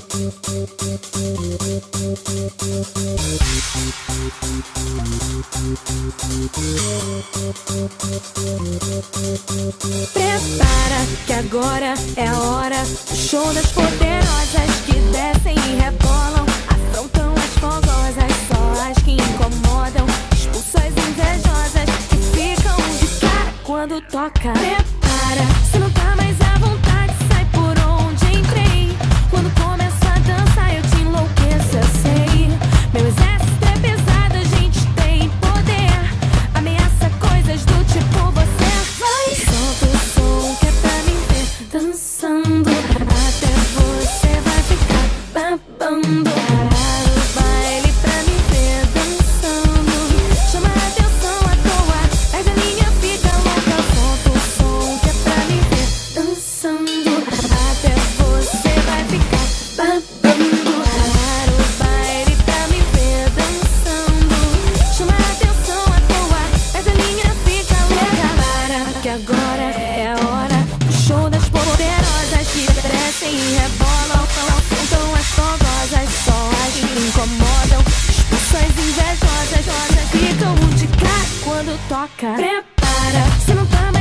Prepara que agora é a hora do show das poderosas que descem e rebolam, afrontam as fogosas, só as que incomodam, expulsam as invejosas que ficam de cara quando toca. Prepara, se não tá mais à vontade, sai por onde entrei. Quando começo a dançar eu te enlouqueço, eu sei. Meu exército é pesado, a gente tem poder, ameaça coisas do tipo você vai. Solta o som que é pra me ver dançando, até você vai ficar babando. Parar o baile pra me ver dançando, chama a atenção à toa, mas a linha fica louca. Solta o som que é pra me ver dançando, até você vai ficar babando. Parar o baile pra me ver dançando, chama a atenção à toa, mas a linha fica louca. Para que agora é a hora do show das poderosas que crescem e rebolam, afrontam as fogosas, só as que incomodam, expulsam as invejosas, ficam de cara quando toca. Prepara, se não tá